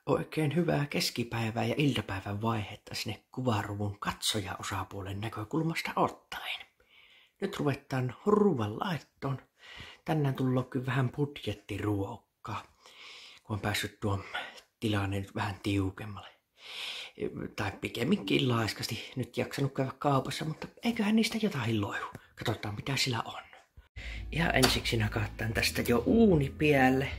Oikein hyvää keskipäivää ja iltapäivän vaihetta sinne kuvaruvun katsojaosapuolen näkökulmasta ottaen. Nyt ruvetaan ruuan laittoon. Tänään tullaan kyllä vähän budjettiruokkaa, kun on päässyt tuon tilanne nyt vähän tiukemmalle. Tai pikemminkin laiskasti nyt jaksanut käydä kaupassa, mutta eiköhän niistä jotain loihu. Katsotaan mitä sillä on. Ihan ensiksi nakataan tästä jo uunipiälle.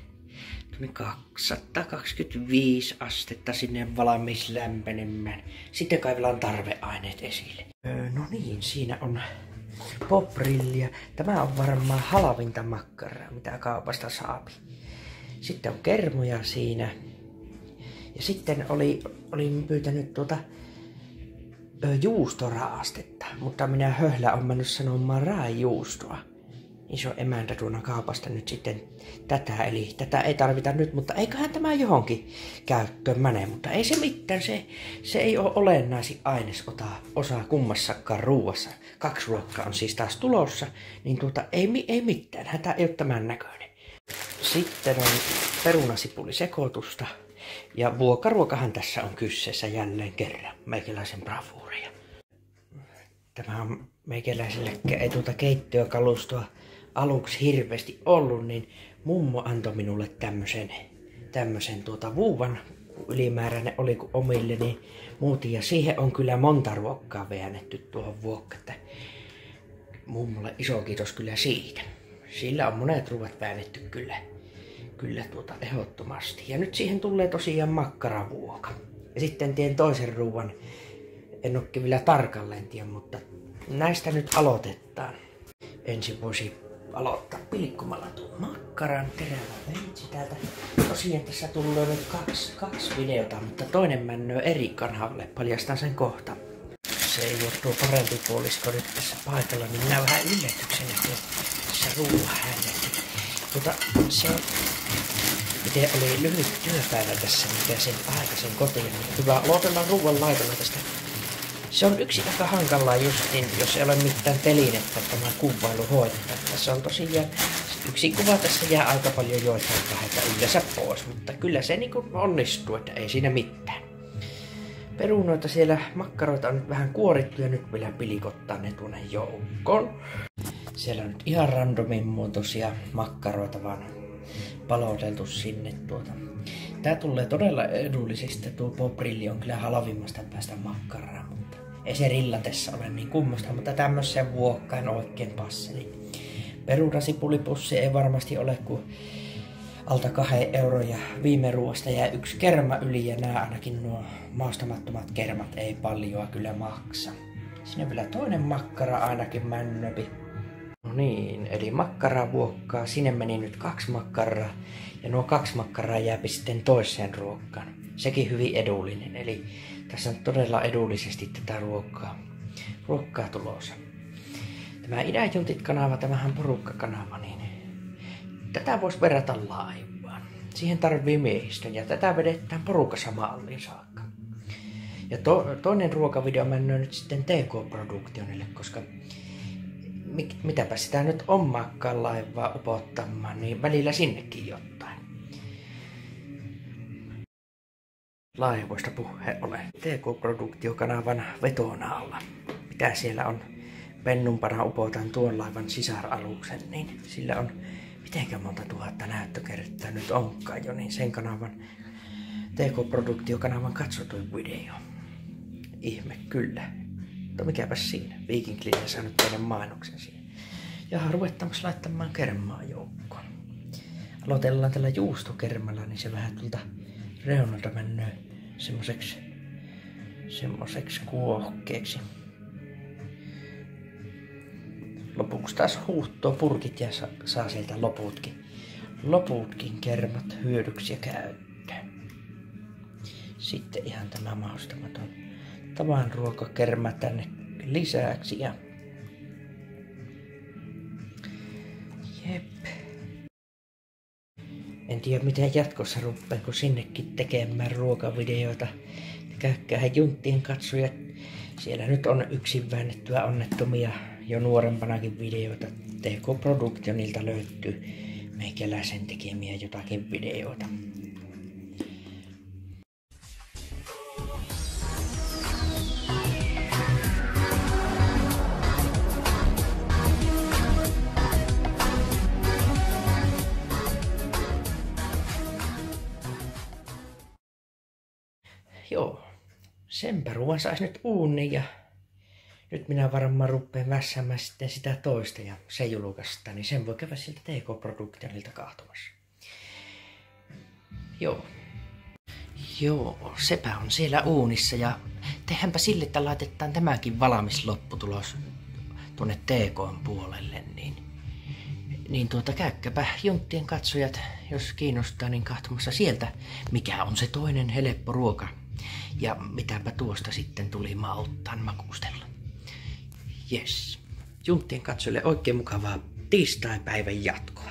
225 astetta sinne valmis lämpenemään. Sitten kaivellaan tarveaineet esille. No niin, siinä on poprillia. Tämä on varmaan halvinta makkaraa, mitä kaupasta saapi. Sitten on kermoja siinä. Ja sitten olin pyytänyt juustoraastetta, mutta minä höhlä on mennyt sanomaan raajuustoa. Iso emäntä tuona kaupasta nyt sitten tätä, eli tätä ei tarvita nyt, mutta eiköhän tämä johonkin käyttöön mene, mutta ei se mitään, se ei ole olennaisin ainesosa kummassakaan ruuassa. 2 ruokkaa on siis taas tulossa, niin ei mitään, hätä ei ole tämän näköinen. Sitten on perunasipulisekoitusta ja vuokkaruokahan tässä on kyseessä jälleen kerran, meikäläisen bravuuria. Tämä on meikäläiselle ei keittiökalustoa aluksi hirveästi ollut, niin mummo antoi minulle tämmösen vuuvan, ylimääräinen oli kuin omille, niin muutin. Ja siihen on kyllä monta ruokkaa väännetty tuohon vuokkaan, että mummolle iso kiitos kyllä siitä. Sillä on monet ruuat väännetty kyllä ehdottomasti. Ja nyt siihen tulee tosiaan makkaravuoka. Ja sitten teen toisen ruuan, en ole vielä tarkalleen tiedä, mutta näistä nyt aloitetaan. Ensin voisi aloittaa pilkkomalla tuon makkaran terävä veitsi täältä. Tosiaan tässä tulee nyt kaksi videota, mutta toinen männöö eri kanavalle. Paljastan sen kohta. Se ei ole tuo parempi puolisko nyt tässä paikalla, niin minä vähän yllätyksen, että tässä ruuan hännettiin. Se miten oli lyhyt työpäivä tässä, mikä sen aikaisen kotiin. Niin hyvä, aloitellaan ruuan laitolla tästä. Se on yksi aika hankalaa justiin, jos ei ole mitään telinettä tämä kuvailu hoitaa. Tässä on tosiaan yksi kuva, tässä jää aika paljon joitain kahdelta yleensä pois, mutta kyllä se niin onnistuu, että ei siinä mitään. Perunoita siellä, makkaroita on nyt vähän kuorittu ja nyt vielä pilikottaa ne tuonne joukkoon. Siellä on nyt ihan randomin muotoisia makkaroita vaan paloteltu sinne Tää tulee todella edullisesti, tuo poprilli on kyllä halvimmasta päästä makkaraa, mutta ei se rillatessa ole niin kummasta, mutta tämmöisen vuokkaan oikein passeli. Perunasipulipussi ei varmasti ole kuin alta 2 € ja viime ruoasta jää 1 kerma yli ja nämä ainakin nuo maustamattomat kermat ei paljoa kyllä maksa. Siinä on vielä toinen makkara ainakin männöpi. No niin, eli makkaravuokkaa, sinne meni nyt 2 makkaraa ja nuo 2 makkaraa jääpi sitten toiseen ruokkaan. Sekin hyvin edullinen, eli tässä on todella edullisesti tätä ruokkaa tulossa. Tämä Idäjuntit-kanava, tämähän porukkakanava, niin tätä voisi verrata laivaan. Siihen tarvii miehistön ja tätä vedetään porukassa malliin saakka. Ja toinen ruokavideo mennään nyt sitten TK-produktionille, koska mitäpä sitä nyt ommaakaan laivaa upottamaan, niin välillä sinnekin jotain. Laivoista puheen ole. TK-produktio-kanavan vetona alla. Mitä siellä on pennumpana upotan tuon laivan sisaraluksen, niin sillä on mitenkä monta tuhatta näyttökertaa nyt onkaan jo, niin sen kanavan TK-produktio-kanavan katsotuin video. Ihme kyllä. Mutta mikäpäs siinä. Viking Clean saa nyt tehdä mainoksen siihen. Ja ruvettaanko laittamaan kermaa joukkoon. Aloitellaan tällä juustokermalla, niin se vähän tuolta reunalta menee semmoseksi kuohkeeksi. Lopuksi taas huuhtoo purkit ja saa sieltä loputkin kermat hyödyksi ja käyttöön. Sitten ihan tämä maustamaton tavan ruokakerma tänne lisäksi ja jep. En tiedä miten jatkossa rupean, kun sinnekin tekemään ruokavideoita. Käykää junttien katsojat. Siellä nyt on yksin väännettyä onnettomia jo nuorempanakin videoita. TK Productionilta löytyy meikäläisen tekemiä jotakin videoita. Joo, senpä ruoan sais nyt uuniin ja nyt minä varmaan ruppeen vässäämään sitten sitä toista ja se julkaista, niin sen voi käydä siltä TK-Productionilta kahtomassa. Joo. Joo, sepä on siellä uunissa ja tehdäänpä sille, että laitetaan tämäkin valmis lopputulos tuonne TK:n puolelle, niin käykkäpä Junttien katsojat, jos kiinnostaa, niin katsomassa sieltä, mikä on se toinen helppo ruoka ja mitäpä tuosta sitten tuli mauttaan makustella. Yes. Junttien katsojille oikein mukavaa tiistaipäivän jatkoa.